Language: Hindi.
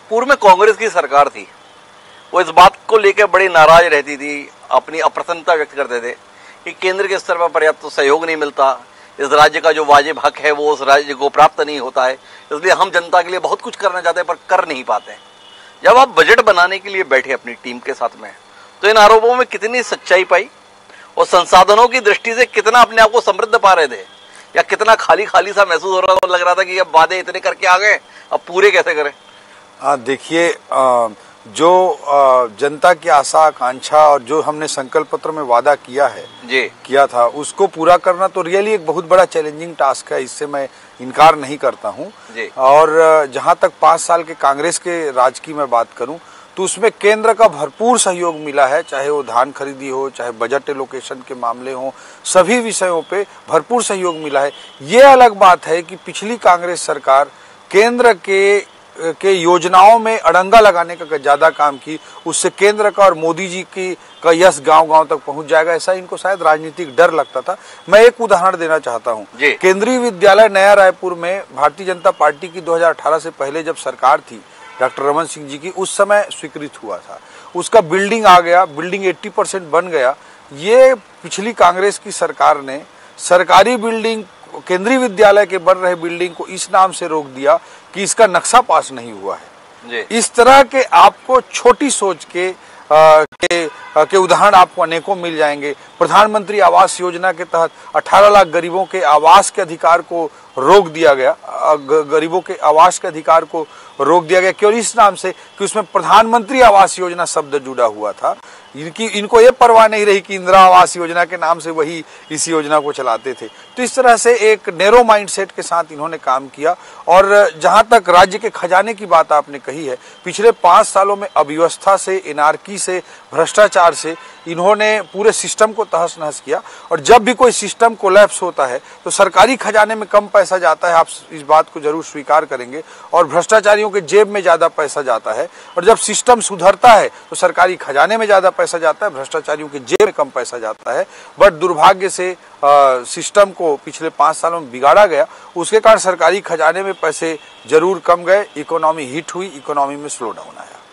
पूर्व में कांग्रेस की सरकार थी, वो इस बात को लेकर बड़ी नाराज रहती थी, अपनी अप्रसन्नता व्यक्त करते थे कि केंद्र के स्तर पर पर्याप्त तो सहयोग नहीं मिलता, इस राज्य का जो वाजिब हक है वो उस राज्य को प्राप्त नहीं होता है, इसलिए हम जनता के लिए बहुत कुछ करना चाहते हैं पर कर नहीं पाते हैं। जब आप बजट बनाने के लिए बैठे अपनी टीम के साथ में, तो इन आरोपों में कितनी सच्चाई पाई और संसाधनों की दृष्टि से कितना अपने आप को समृद्ध पा रहे थे, या कितना खाली खाली सा महसूस हो रहा था, लग रहा था कि अब वादे इतने करके आ गए, अब पूरे कैसे करें? देखिए, जो जनता की आशा आकांक्षा और जो हमने संकल्प पत्र में वादा किया था उसको पूरा करना तो रियली एक बहुत बड़ा चैलेंजिंग टास्क है, इससे मैं इनकार नहीं करता हूं। और जहां तक 5 साल के कांग्रेस के राज की मैं बात करूं तो उसमें केंद्र का भरपूर सहयोग मिला है, चाहे वो धान खरीदी हो, चाहे बजट एलोकेशन के मामले हो, सभी विषयों पे भरपूर सहयोग मिला है। ये अलग बात है कि पिछली कांग्रेस सरकार केंद्र के योजनाओं में अड़ंगा लगाने का ज्यादा काम की, उससे केंद्र का और मोदी जी का यश गांव-गांव तक पहुंच जाएगा, ऐसा इनको शायद राजनीतिक डर लगता था। मैं एक उदाहरण देना चाहता हूं। केंद्रीय विद्यालय नया रायपुर में भारतीय जनता पार्टी की 2018 से पहले जब सरकार थी डॉक्टर रमन सिंह जी की, उस समय स्वीकृत हुआ था, उसका बिल्डिंग आ गया, बिल्डिंग 80% बन गया। ये पिछली कांग्रेस की सरकार ने सरकारी बिल्डिंग, केंद्रीय विद्यालय के बन रहे बिल्डिंग को इस नाम से रोक दिया कि इसका नक्शा पास नहीं हुआ है। इस तरह के आपको छोटी सोच के उदाहरण आपको अनेकों मिल जाएंगे। प्रधानमंत्री आवास योजना के तहत 18 लाख गरीबों के आवास के अधिकार को रोक दिया गया, गरीबों के आवास के अधिकार को रोक दिया गया केवल इस नाम से कि उसमें प्रधानमंत्री आवास योजना शब्द जुड़ा हुआ था। इनको ये परवाह नहीं रही कि इंदिरा आवास योजना के नाम से वही इस योजना को चलाते थे। तो इस तरह से एक नैरो माइंडसेट के साथ इन्होंने काम किया। और जहां तक राज्य के खजाने की बात आपने कही है, पिछले 5 सालों में अव्यवस्था से, एनार्की से, भ्रष्टाचार से इन्होंने पूरे सिस्टम को तहस नहस किया। और जब भी कोई सिस्टम कोलैप्स होता है तो सरकारी खजाने में कम पैसा जाता है, आप इस बात को जरूर स्वीकार करेंगे, और भ्रष्टाचारियों के जेब में ज्यादा पैसा जाता है। और जब सिस्टम सुधरता है तो सरकारी खजाने में ज्यादा पैसा जाता है, भ्रष्टाचारियों के जेब में कम पैसा जाता है। बट दुर्भाग्य से सिस्टम को पिछले 5 सालों में बिगाड़ा गया, उसके कारण सरकारी खजाने में पैसे जरूर कम गए, इकोनॉमी हिट हुई, इकोनॉमी में स्लो डाउन आया।